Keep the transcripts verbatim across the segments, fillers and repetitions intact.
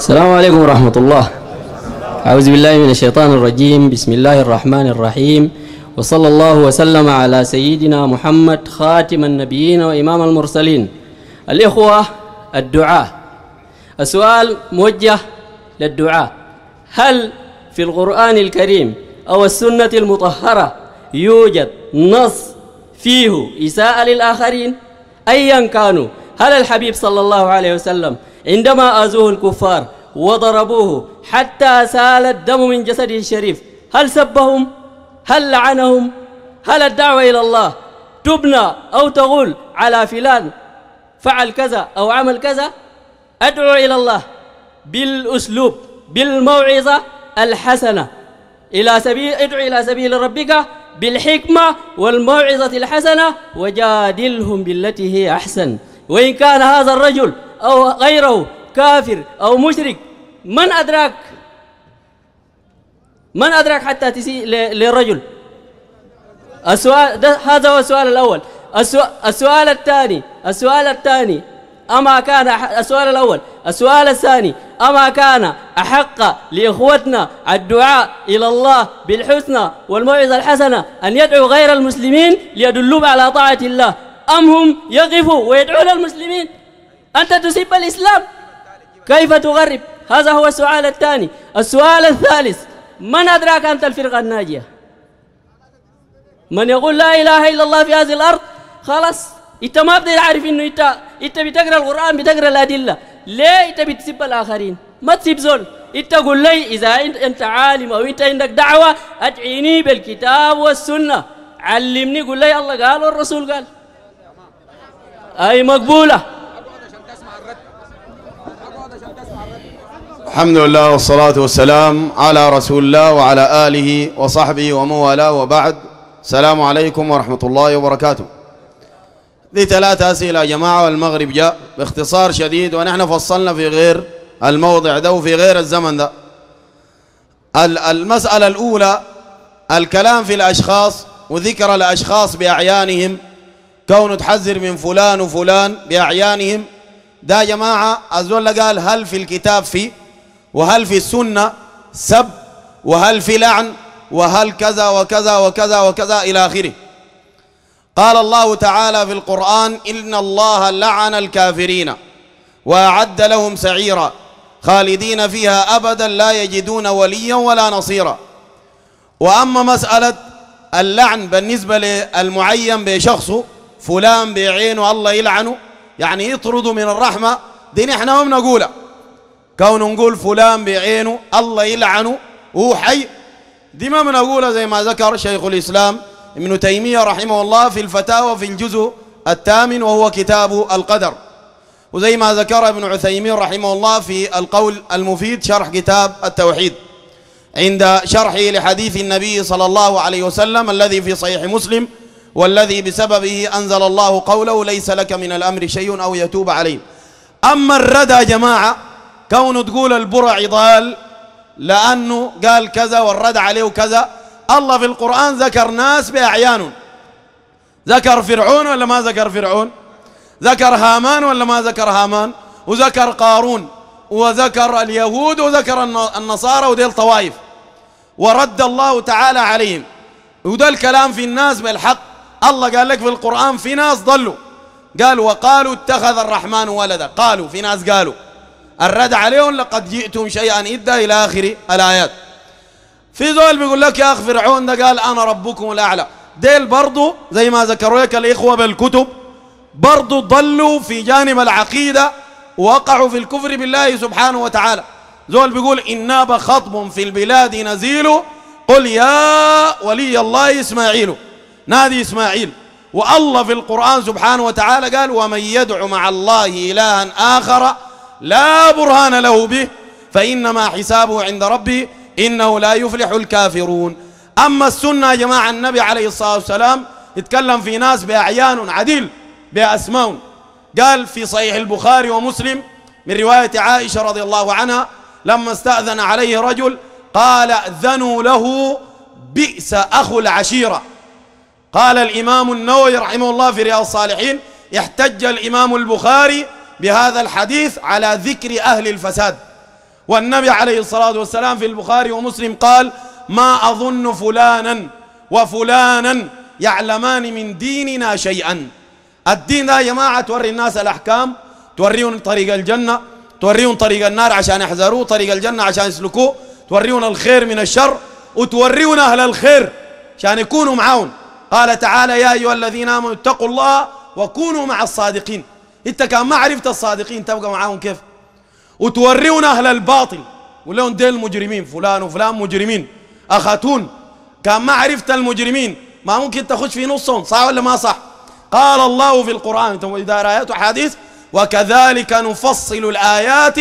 السلام عليكم ورحمة الله. أعوذ بالله من الشيطان الرجيم. بسم الله الرحمن الرحيم، وصلى الله وسلم على سيدنا محمد خاتم النبيين وإمام المرسلين. الإخوة الدعاء، السؤال موجه للدعاء: هل في القرآن الكريم أو السنة المطهرة يوجد نص فيه إساءة للآخرين أيا كانوا؟ هل الحبيب صلى الله عليه وسلم عندما آذوه الكفار وضربوه حتى سال الدم من جسده الشريف هل سبهم؟ هل لعنهم؟ هل الدعوة إلى الله تبنى أو تقول على فلان فعل كذا أو عمل كذا؟ أدعو إلى الله بالأسلوب بالموعظة الحسنة، إلى سبيل ادعو إلى سبيل ربك بالحكمة والموعظة الحسنة وجادلهم بالتي هي أحسن. وإن كان هذا الرجل أو غيره كافر أو مشرك، من أدراك من أدراك حتى تسيء للرجل؟ السؤال هذا هو السؤال الأول. السؤال الثاني السؤال الثاني أما كان السؤال الأول السؤال الثاني أما كان أحق لإخوتنا الدعاء إلى الله بالحسنى والموعظة الحسنة أن يدعوا غير المسلمين ليدلوا على طاعة الله، أم هم يقفوا ويدعون المسلمين؟ أنت تسب الإسلام، كيف تغرب؟ هذا هو السؤال الثاني. السؤال الثالث: من أدراك أنت الفرقة الناجية؟ من يقول لا إله إلا الله في هذه الأرض خلاص أنت ما بدي عارف إنه أنت أنت بتقرأ القرآن بتقرأ الأدلة، ليه أنت بتسب الآخرين؟ ما تسب زول. أنت قل لي إذا أنت عالم أو أنت عندك دعوة أدعيني بالكتاب والسنة، علمني، قل لي الله قال والرسول قال، أي مقبولة. الحمد لله والصلاة والسلام على رسول الله وعلى آله وصحبه ومن والاه، وبعد. السلام عليكم ورحمة الله وبركاته. دي ثلاثة أسئلة يا جماعة، والمغرب جاء باختصار شديد، ونحن فصلنا في غير الموضع ده وفي غير الزمن ده. المسألة الأولى الكلام في الأشخاص وذكر الأشخاص بأعيانهم، كونه تحذر من فلان وفلان بأعيانهم، ده يا جماعة الزول قال هل في الكتاب فيه، وهل في السنة سب، وهل في لعن، وهل كذا وكذا وكذا وكذا إلى آخره. قال الله تعالى في القرآن: إن الله لعن الكافرين وأعد لهم سعيرا خالدين فيها أبدا لا يجدون وليا ولا نصيرا. وأما مسألة اللعن بالنسبة للمعين بشخصه، فلان بعينه الله يلعنه يعني يطرده من الرحمة، دي نحن ما بنقولها. كون نقول فلان بعينه الله يلعنه وهو حي، دي ما بنقولها زي ما ذكر شيخ الإسلام ابن تيمية رحمه الله في الفتاوى في الجزء الثامن وهو كتاب القدر، وزي ما ذكر ابن عثيمين رحمه الله في القول المفيد شرح كتاب التوحيد عند شرحه لحديث النبي صلى الله عليه وسلم الذي في صحيح مسلم: والذي بسببه أنزل الله قوله ليس لك من الأمر شيء أو يتوب عليهم. أما الردى يا جماعة، كونه تقول البرع ضال لأنه قال كذا والرد عليه كذا، الله في القرآن ذكر ناس بأعيانهم. ذكر فرعون ولا ما ذكر فرعون؟ ذكر هامان ولا ما ذكر هامان؟ وذكر قارون، وذكر اليهود، وذكر النصارى، وديل طوائف، ورد الله تعالى عليهم. وده الكلام في الناس بالحق. الله قال لك في القرآن في ناس ضلوا، قال وقالوا اتخذ الرحمن ولدا، قالوا في ناس قالوا، الرد عليهم لقد جئتم شيئا إدا إلى آخر الآيات. في زول بيقول لك يا أخ فرعون ده قال أنا ربكم الأعلى. ديل برضو زي ما ذكروا لك الإخوة بالكتب برضو ضلوا في جانب العقيدة، ووقعوا في الكفر بالله سبحانه وتعالى. زول بيقول إن ناب خطب في البلاد نزيل، قل يا ولي الله إسماعيل، نادي إسماعيل. والله في القرآن سبحانه وتعالى قال ومن يدعو مع الله إلها آخر لا برهان له به فإنما حسابه عند ربه إنه لا يفلح الكافرون. أما السنة يا جماعة، النبي عليه الصلاة والسلام يتكلم في ناس بأعيان عديل بأسماء. قال في صحيح البخاري ومسلم من رواية عائشة رضي الله عنها لما استأذن عليه رجل قال أذنوا له بئس أخو العشيرة. قال الإمام النووي رحمه الله في رياض الصالحين: احتج الإمام البخاري بهذا الحديث على ذكر أهل الفساد، والنبي عليه الصلاة والسلام في البخاري ومسلم قال ما أظن فلانا وفلانا يعلمان من ديننا شيئا. الدين ده يا جماعة توري الناس الأحكام، توريهم طريق الجنة، توريهم طريق النار عشان يحذروه، طريق الجنة عشان يسلكوه، توريهم الخير من الشر، وتوريهم أهل الخير عشان يكونوا معاهم. قال تعالى يا أيها الذين آمنوا اتقوا الله وكونوا مع الصادقين. انت كان ما عرفت الصادقين تبقى معاهم كيف؟ وتوريون أهل الباطل ولون ديل مجرمين، فلان وفلان مجرمين أخاتون، كان ما عرفت المجرمين ما ممكن تخش في نصهم، صح ولا ما صح؟ قال الله في القرآن إذا آيات وحديث وكذلك نفصل الآيات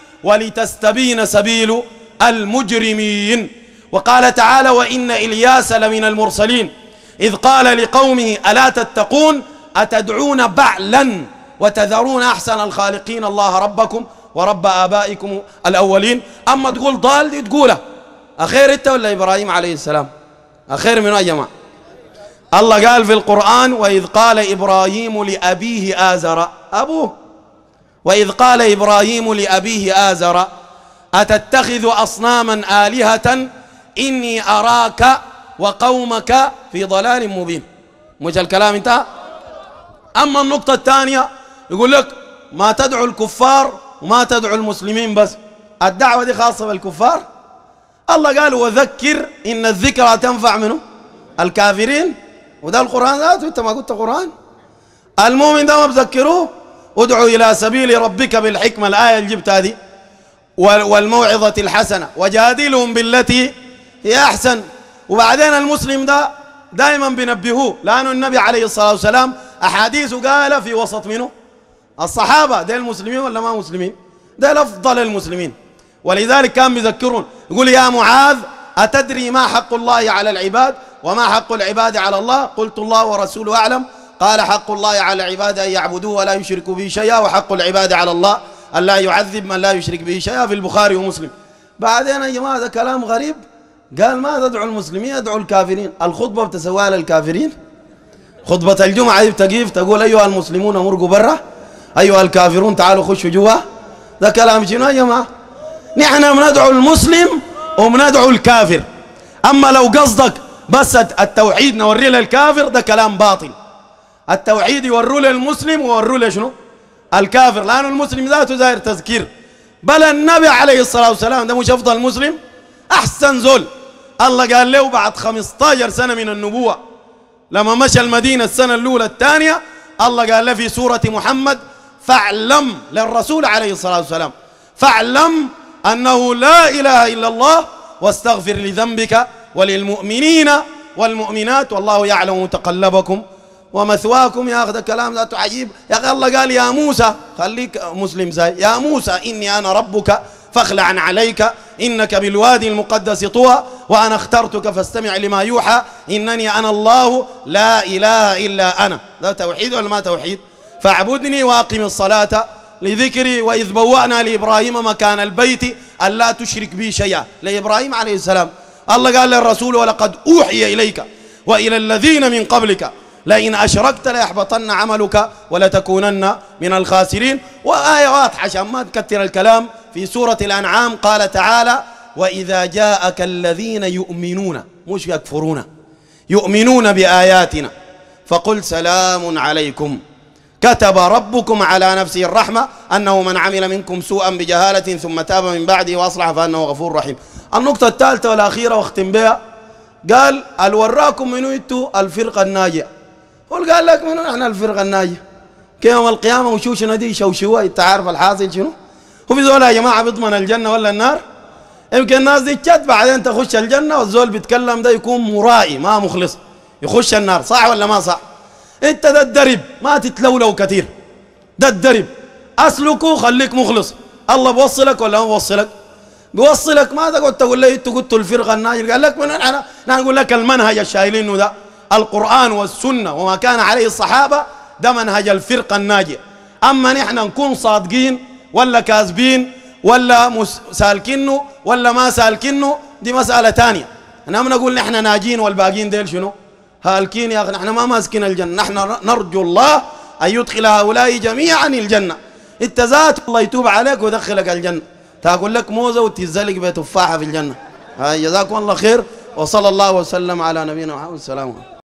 ولتستبين سبيل المجرمين. وقال تعالى وإن إلياس لمن المرسلين إذ قال لقومه ألا تتقون أتدعون بعلا وتذرون أحسن الخالقين الله ربكم ورب آبائكم الأولين. أما تقول ضال دي تقوله أخير أنت ولا إبراهيم عليه السلام؟ أخير منه يا جماعة؟ الله قال في القرآن وإذ قال إبراهيم لأبيه آزر، أبوه، وإذ قال إبراهيم لأبيه آزر أتتخذ أصناما آلهة إني أراك وقومك في ضلال مبين. مش الكلام انتهى؟ أما النقطة الثانية يقول لك ما تدعو الكفار وما تدعو المسلمين بس، الدعوة دي خاصة بالكفار. الله قال وذكر إن الذكرى تنفع منه الكافرين، وده القرآن ذاته، انت ما قلت قرآن. المؤمن ده ما بذكروه ادعو إلى سبيل ربك بالحكمة، الآية اللي جبتها دي، والموعظة الحسنة وجادلهم بالتي هي أحسن. وبعدين المسلم ده دائما بينبهوه، لأنه النبي عليه الصلاة والسلام أحاديثه قال في وسط منه الصحابة ده المسلمين ولا ما مسلمين؟ ده أفضل المسلمين، ولذلك كان بيذكرون يقول يا معاذ أتدري ما حق الله على العباد وما حق العباد على الله؟ قلت الله ورسوله أعلم. قال حق الله على العباد أن يعبدوه ولا يشركوا به شيئا، وحق العباد على الله أن لا يعذب من لا يشرك به شيئا، في البخاري ومسلم. بعدين يا جماعة ده كلام غريب، قال ما تدعو المسلمين ادعوا الكافرين. الخطبة بتسويها للكافرين؟ خطبة الجمعة بتقيف تقول أيها المسلمون مرقوا برا، أيها الكافرون تعالوا خشوا جوا؟ ده كلام شنو يا جماعة؟ نحن بندعو المسلم وبندعو الكافر. أما لو قصدك بس التوحيد نوريه للكافر ده كلام باطل. التوحيد يوروا للمسلم ويوروا له شنو؟ الكافر، لأن المسلم ذاته زاير تذكير. بل النبي عليه الصلاة والسلام ده مش أفضل مسلم؟ أحسن زول. الله قال له بعد خمسة عشر سنة من النبوة لما مشى المدينة السنة الأولى الثانية، الله قال له في سورة محمد فاعلم للرسول عليه الصلاة والسلام فاعلم أنه لا إله إلا الله واستغفر لذنبك وللمؤمنين والمؤمنات والله يعلم متقلبكم ومثواكم. يا أخي ده كلام ذاته عجيب. يا أخي الله قال يا موسى، خليك مسلم زي يا موسى إني أنا ربك فاخلع عليك إنك بالوادي المقدس طوى وأنا اخترتك فاستمع لما يوحى إنني أنا الله لا إله إلا أنا. ده توحيد ولا ما توحيد؟ فاعبدني وأقم الصلاة لذكري وإذ بوأنا لإبراهيم مكان البيت ألا تشرك بي شيئا، لإبراهيم عليه السلام. الله قال للرسول ولقد أوحي إليك وإلى الذين من قبلك لئن أشركت ليحبطن عملك ولتكونن من الخاسرين. وآية واضحة عشان ما تكتر الكلام في سورة الأنعام قال تعالى وإذا جاءك الذين يؤمنون مش يكفرون يؤمنون بآياتنا فقل سلام عليكم كتب ربكم على نفسه الرحمة أنه من عمل منكم سوءا بجهالة ثم تاب من بعده وأصلح فأنه غفور رحيم. النقطة الثالثة والأخيرة واختم بها، قال الوراكم منو انتوا الفرقة الناجية. قل قال لك منو نحن الفرقة الناجية؟ كيوم القيامة وشوشنا دي شوشوها، انت عارف الحاصل شنو؟ هو في زول يا جماعة بيضمن الجنة ولا النار؟ يمكن الناس دي تشت بعدين تخش الجنة والزول بيتكلم ده يكون مرائي ما مخلص يخش النار، صح ولا ما صح؟ انت ده الدرب ما تتلولو كثير، ده الدرب اسلكه خليك مخلص. الله بوصلك ولا ما بوصلك؟ بيوصلك. ما تقعد تقول لي انتوا قلتوا الفرقه الناجيه، قال لك من انا نقول لك المنهج الشايلينه ده القران والسنه وما كان عليه الصحابه، ده منهج الفرقه الناجيه. اما نحن نكون صادقين ولا كاذبين ولا سالكينه ولا ما سالكينه دي مساله ثانيه. نحن نقول نحن ناجين والباقيين ديل شنو؟ هالكين يا أخي. نحن ما ماسكين الجنة، نحن نرجو الله أن يدخل هؤلاء جميعا الجنة. انت ذات الله يتوب عليك ويدخلك الجنة. تاكل لك موزه وتتزلق بتفاحه في الجنه. هاي جزاكم الله خير، وصلى الله وسلم على نبينا محمد. السلام عليكم.